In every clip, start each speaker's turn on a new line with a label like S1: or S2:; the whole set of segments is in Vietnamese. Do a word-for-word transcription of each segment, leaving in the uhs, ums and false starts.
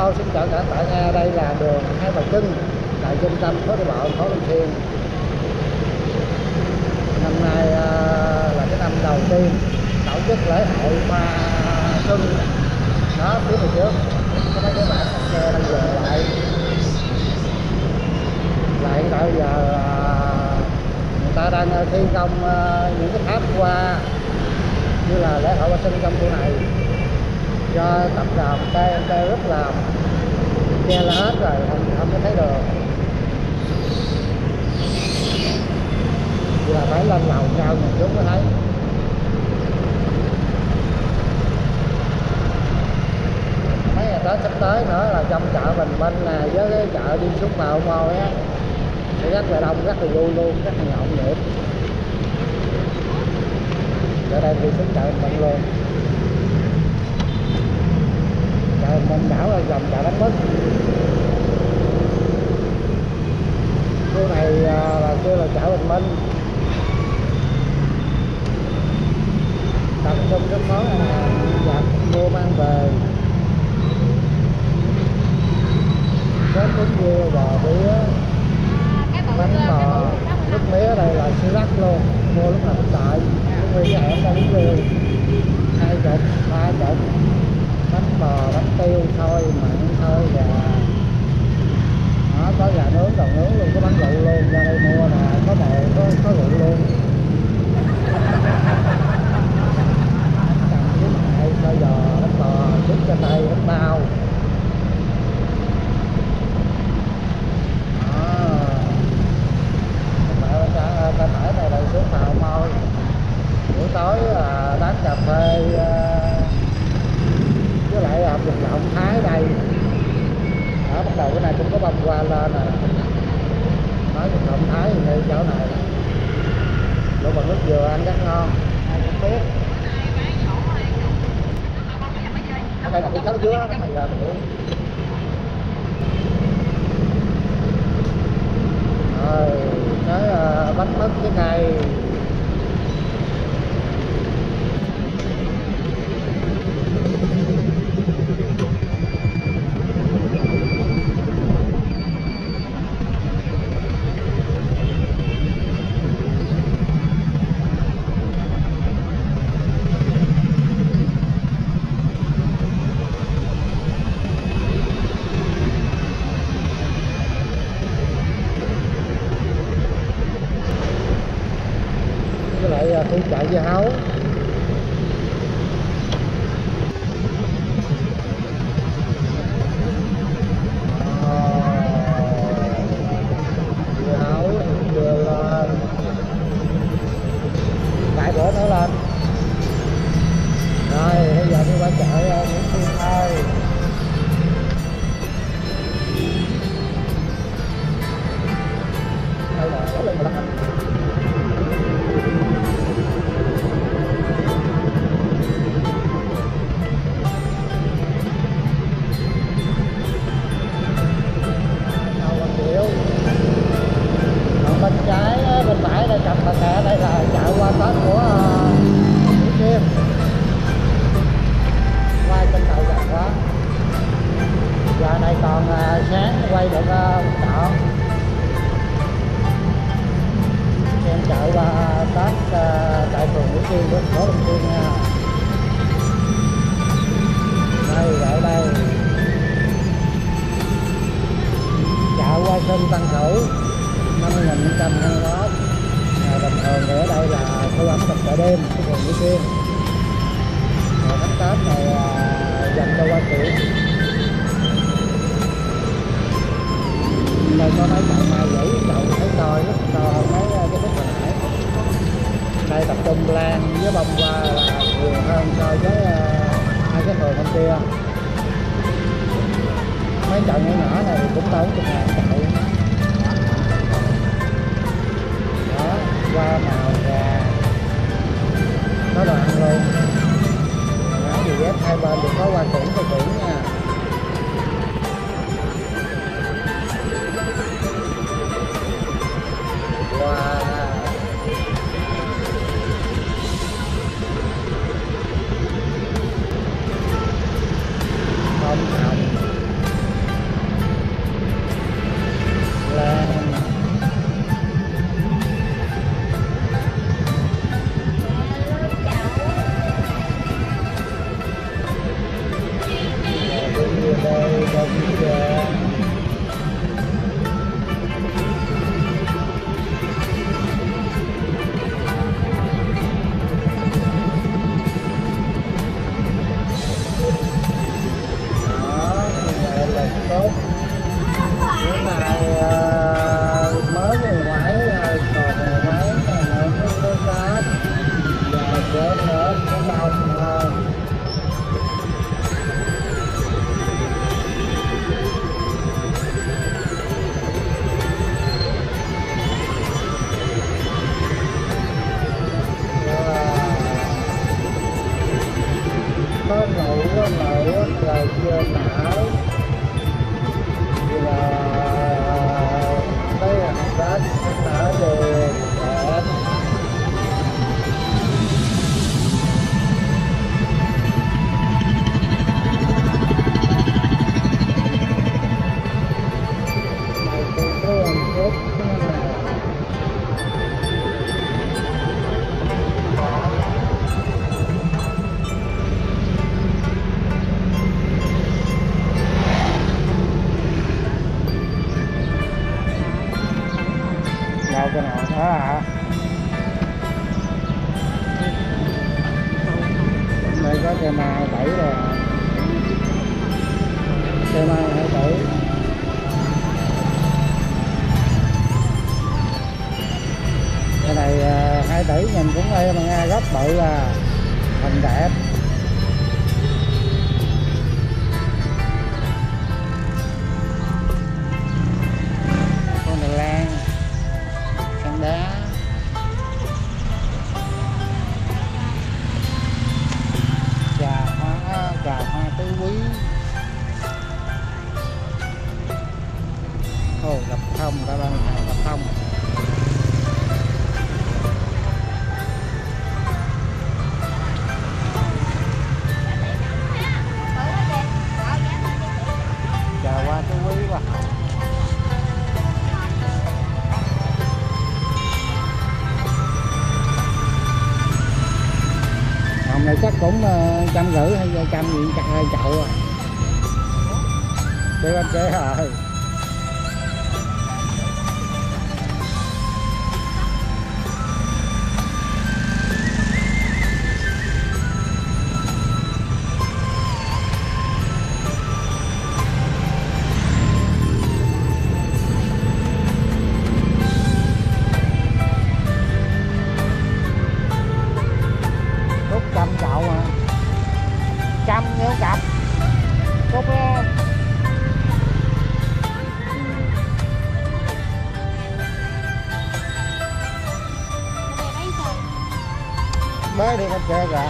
S1: Hello, xin chào cả bạn nha. Đây là đường Hai Bà Trưng tại trung tâm phố đi bộ thành phố Long Xuyên. Năm nay uh, là cái năm đầu tiên tổ chức lễ hội hoa xuân. Đó, phía bên trước có mấy cái bạn xe đang dừng lại. Là hiện tại giờ uh, người ta đang thi công uh, những cái tháp hoa như là lễ hội hoa xuân trong khu này. Do tập đoàn tê en tê rất là che là hết rồi, không, không có thấy được. Giờ phải lên lầu cao nhìn xuống mới thấy. Mấy ngày Tết sắp tới nữa là trong chợ Bình Minh nè, với cái chợ đi xuống vào môi á, sẽ rất là đông, rất là vui luôn, rất là nhộn nhịp. Ở đây đi xuống chợ Bình Minh luôn. Chợ Bình đảo là dòng chợ Đánh Mất. Khu này là kêu là chợ Bình Minh, tập trung các món ăn vặt mua mang về, có trứng dưa, bò bía, bánh bò, nước mía. Ở đây là siêu đắt luôn, mua lúc nào cũng tại. Nguyên cái hẻm đang riêu hai chục, ba chục, bánh bò, bánh tiêu thôi, mặn thôi, gà đó, có gà nướng, đồ nướng luôn, có bánh rượu luôn. Ra đây mua nè, có mồi, có, có rượu luôn. Cầm trứng hại, xôi giò, bánh bò, trứng cho tay, bánh bao. Đó, ta tải này là xuống Tàu Môi. Buổi tối là bán cà phê với lại là vòng động Thái đây. Đó, bắt đầu cái này cũng có bông hoa lên nè. Nói vòng động Thái thì ngay chỗ này nè. Đồ bằng nước dừa ăn rất ngon, ai cũng biết. Ở đây là cái cháo dứa đó, các bạn giờ mình uống. Rồi, cái uh, bánh mứt cái này. Khu chợ dưa hấu. Dưa hấu đưa lên, vài bữa nữa lên. Rồi bây giờ đi qua chợ Nguyễn Xuyên thôi. Đây là có lên mà lắc. Bên trái, bên phải đây cặp bà kè, đây là chợ hoa Tết của Nguyễn Xuyên. Quay trên cầu gần quá. Giờ này còn sáng quay được chợ. Xem chợ hoa Tết tại phường Nguyễn Xuyên của thành phố Long Xuyên nha. Đây, ở đây chợ hoa xuân Tân Cửu năm hai nghìn không trăm hai mươi mốt. À, bình thường thì ở đây là khu ẩm thực chợ đêm của phường Nguyễn Xuyên. Ngày tháng Tết này à, dành cho hoa kiển. Đây có mấy chậu mai dữ, chậu thấy to, rất to hơn mấy cái bức hồi nãy. Đây tập trung lan với bông hoa là nhiều hơn so với uh, hai cái phường bên kia. Mấy chậu nhỏ nhỏ này cũng tốn chục ngàn chậu. Hoa màu gà, có đồ ăn luôn. Đó, thì ghép hai bên được có hoa kiển, hoa kiển nha. Wow. Bông hồng, đâu cái nào đó hả? Đây có cây mai hai bảy rồi, cây mai hai bảy. Cái này hai tỷ nhìn cũng em mà nghe, gốc bự à, hình đẹp. Con Đài Lan, săn đá, trà hoa, trà hoa tứ quý. Ồ, gặp thông, ta đang gặp thông. Trà hoa tứ quý quá. Hồng này chắc cũng trăm rưỡi hay trăm gì hai chậu à. Để anh chế rồi. Trăm chậu mà, trăm nếu cặp tốt đó. Mới đi con chơi kìa.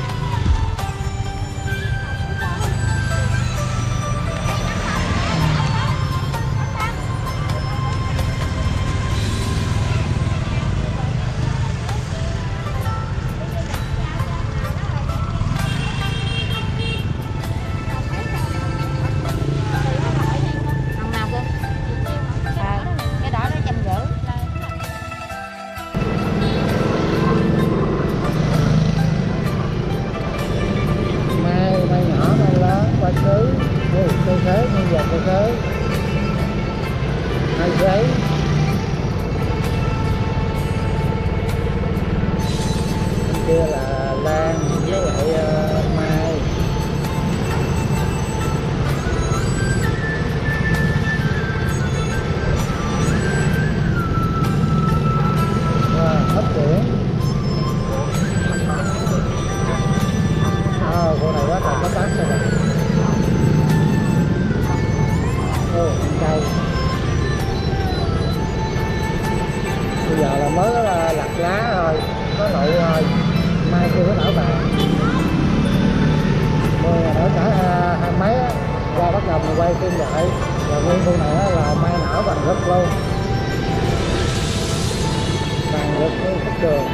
S1: Cây khế, nguyên vàng cây khế, hai giấy, kia là lan với lại uh, mai. Wow, hấp dẫn. À, cô này quá trời có bát rồi nè. Ồ, cây. Bây giờ là mới là lặt lá thôi, có nụ thôi, mai chưa có nở vàng. Mưa nở cả hai mấy á, ra bắt đầu mình quay phim lại, rồi nguyên khu này là mai nở vàng rực luôn, vàng rực với khúc đường.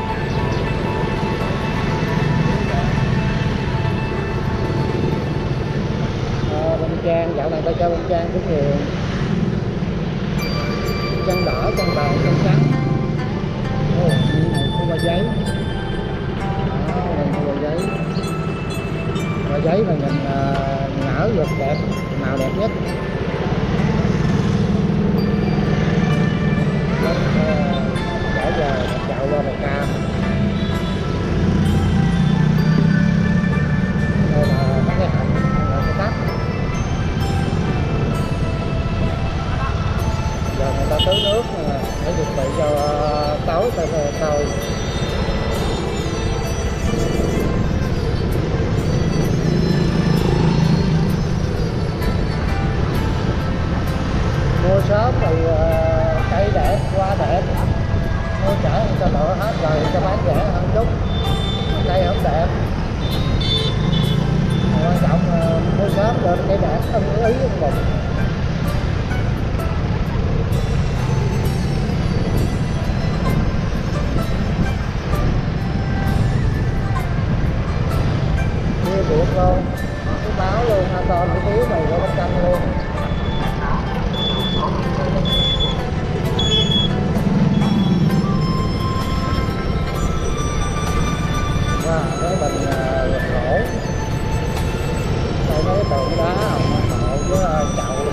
S1: Bông trang, dạo này ta cho bông trang cũng nhiều, chân đỏ, chân vàng, chân trắng. Ồ, này khu hoa giấy. Đó, đây khu hoa giấy. Hoa giấy là nhìn uh, nở rực đẹp, màu đẹp nhất. Đã uh, giờ chậu lên màu cam. Đây là các cái hạnh, là cái tắp. Giờ người ta tưới nước nè, để chuẩn bị cho tối ta thôi. Mua sớm thì cây đẹp, hoa đẹp, mua trễ người ta lựa hết rồi người ta bán rẻ hơn chút, cây không đẹp. Quan trọng là mua sớm được cây đẹp, không có ý không bụng. Được luôn, cái báo luôn, à, toàn cái tiếu này của bánh canh luôn. Wow, cái bình uh, gỗ, đây mấy cái tượng đá hồng hộ với uh, chậu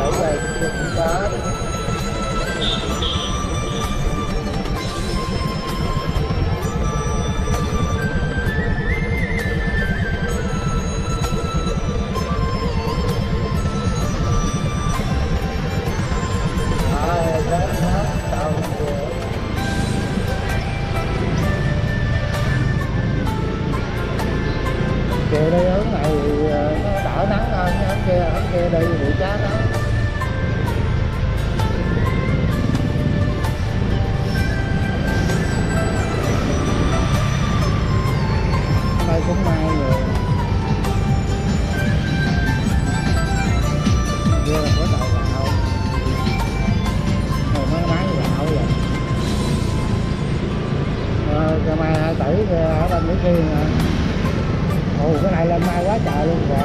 S1: ở bên Mỹ Xuyên nè. Ồ, cái này lên mai quá trời luôn rồi.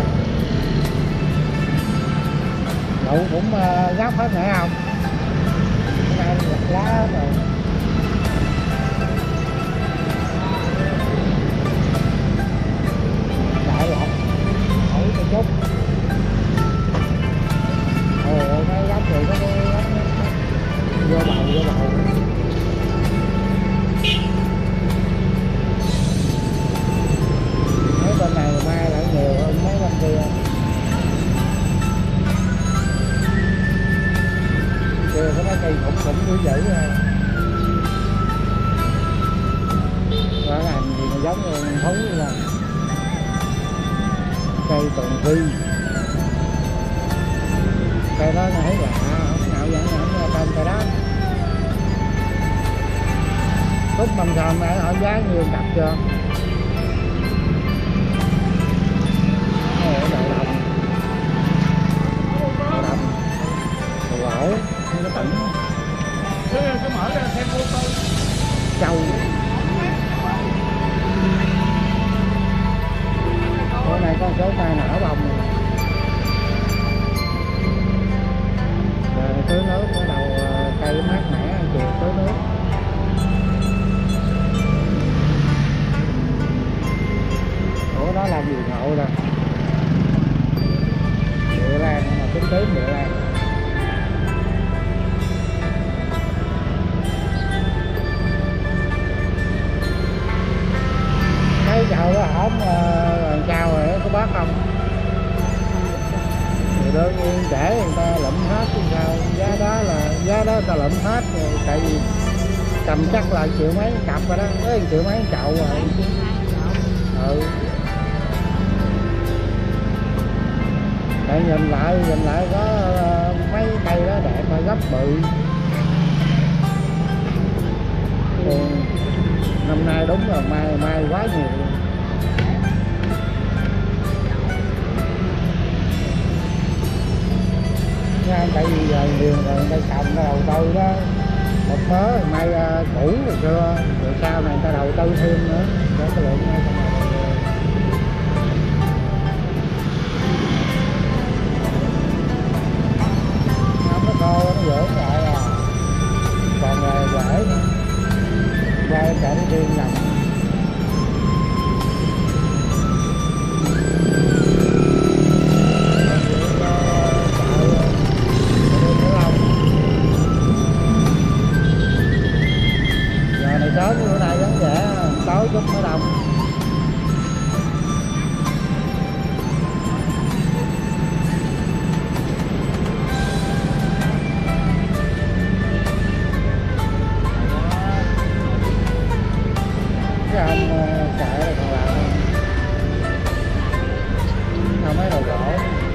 S1: Đậu cũng uh, gấp hết nè không? Cái này gặt lá hết rồi. Đại lọc hỏi một chút. Ồ, nó gấp rồi, nó gấp vô bầu, vô bầu. Mấy bên này mai lại nhiều hơn mấy bên kia. Kia có mấy cây khủng khủng dữ dữ ha. Quả hành thì nó giống như thú như là cây tùng phi. Cây đó nó thấy lạ, không nào dẫn dẫn ra tên cây đó. Cúc mâm sòm này họ giá nhiều cặp chưa? Ồ, đậu đồng. Đậu đồng. Đậu lỗ. Nó tỉnh.
S2: Cứ mở ra xem ô tô.
S1: Châu. Bữa nay có số mai nở bông này. Rồi tưới nước bắt đầu cây mát mẻ chiều tưới nước. Ủa đó làm gì ngộ nè. Địa lan mà tính tím địa lan. Thấy chậu đó hổm làm sao rồi có bác không? Thì đơn nhiên trễ người ta lụm hết chứ sao, giá đó là giá đó người ta lụm hết rồi, tại vì cầm chắc là triệu mấy cặp rồi đó, với triệu mấy chậu rồi. Ừ. Tại nhìn lại nhìn lại có mấy cây đó đẹp mà gấp bự. Ừ. Năm nay đúng là mai mai quá nhiều luôn. Nha, tại vì giờ nhiều rồi người ta trồng đầu tư đó một mớ mai uh, cũ rồi xưa rồi sau này người ta đầu tư thêm nữa để cái lượng này không nó khô nó dưỡng lại à, còn là rễ nữa qua cả cái riêng nằm. Giờ này sớm bữa nay vắng vẻ, tối chút mới đông. Cái anh chạy là còn làm không mấy đầu gỗ.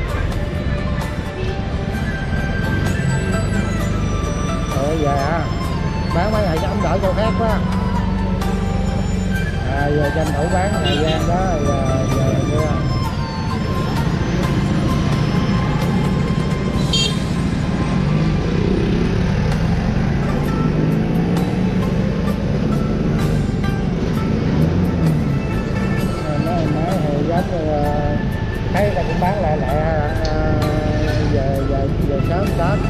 S1: Rồi về à, bán mấy ngày cho ông đợi chỗ khác quá. À giờ tranh thủ bán thời gian đó giờ giờ mua. Thấy ta cũng bán lại lại giờ giờ giờ sớm Tết.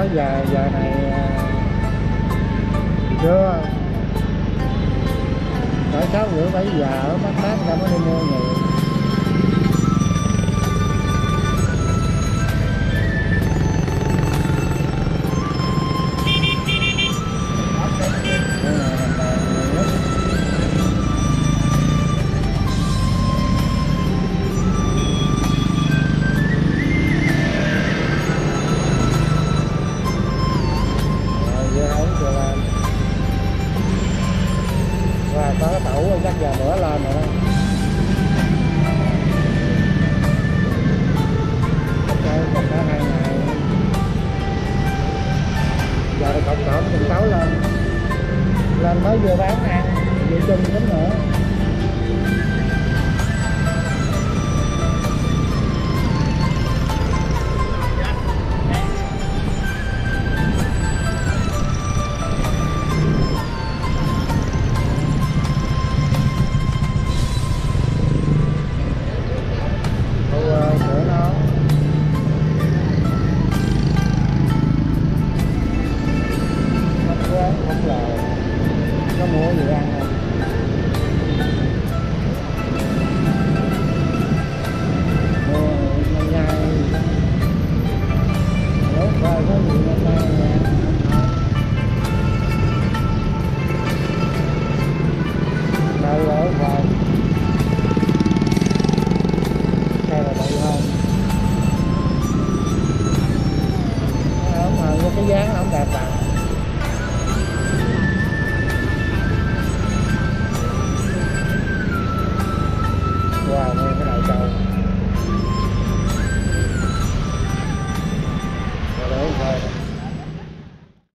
S1: tới giờ giờ này chưa cỡ sáu rưỡi bảy giờ mát mát ra mới đi mua nhiều. Có cái tủ chắc giờ bữa lên rồi đó. Chơi còn cả hai ngày. Giờ thì cộng cộng từng tấu lên. Lên mới vừa bán ăn, dự chung tính nữa. Có mua gì ăn không?